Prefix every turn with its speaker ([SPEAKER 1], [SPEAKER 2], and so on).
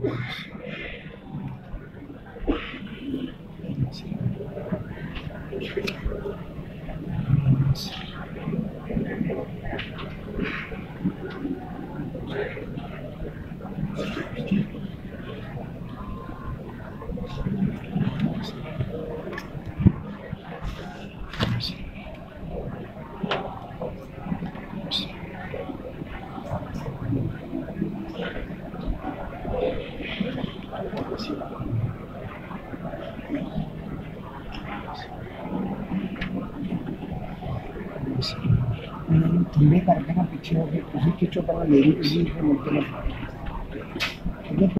[SPEAKER 1] धीरे करके ना पीछे हो गए, उसी खींचो पर मेरी किसी मुद्दे में